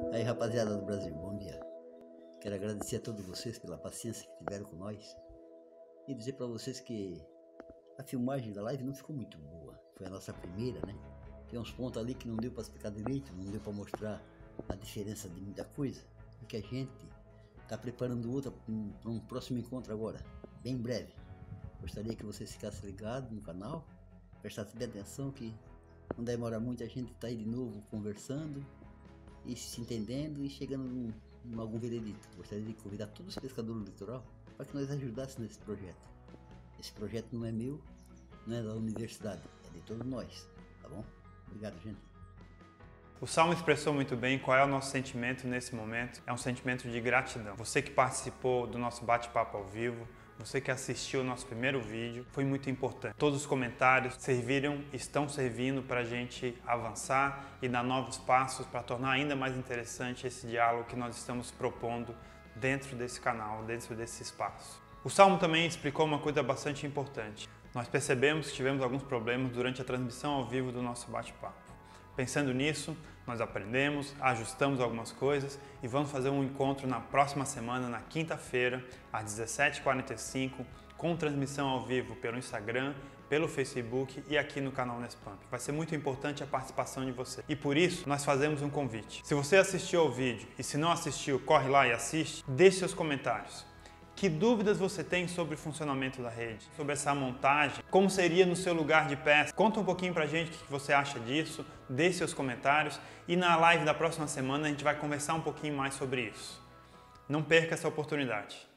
Aí, rapaziada do Brasil, bom dia. Quero agradecer a todos vocês pela paciência que tiveram com nós e dizer para vocês que a filmagem da live não ficou muito boa. Foi a nossa primeira, né? Tem uns pontos ali que não deu para explicar direito, não deu para mostrar a diferença de muita coisa, porque a gente está preparando outra para um próximo encontro agora, bem breve. Gostaria que vocês ficassem ligados no canal, prestassem bem atenção que não demora muito, a gente está aí de novo conversando e se entendendo e chegando em algum veredito. Gostaria de convidar todos os pescadores do litoral para que nós ajudássemos nesse projeto. Esse projeto não é meu, não é da universidade, é de todos nós, tá bom? Obrigado, gente. O Salmo expressou muito bem qual é o nosso sentimento nesse momento. É um sentimento de gratidão. Você que participou do nosso bate-papo ao vivo, você que assistiu o nosso primeiro vídeo, foi muito importante. Todos os comentários estão servindo para a gente avançar e dar novos passos para tornar ainda mais interessante esse diálogo que nós estamos propondo dentro desse canal, dentro desse espaço. O Salmo também explicou uma coisa bastante importante. Nós percebemos que tivemos alguns problemas durante a transmissão ao vivo do nosso bate-papo. Pensando nisso, nós aprendemos, ajustamos algumas coisas e vamos fazer um encontro na próxima semana, na quinta-feira, às 17h45, com transmissão ao vivo pelo Instagram, pelo Facebook e aqui no canal Nespamp. Vai ser muito importante a participação de você. E por isso, nós fazemos um convite. Se você assistiu ao vídeo e se não assistiu, corre lá e assiste, deixe seus comentários. Que dúvidas você tem sobre o funcionamento da rede, sobre essa montagem, como seria no seu lugar de pesca? Conta um pouquinho pra gente o que você acha disso, deixe seus comentários e na live da próxima semana a gente vai conversar um pouquinho mais sobre isso. Não perca essa oportunidade.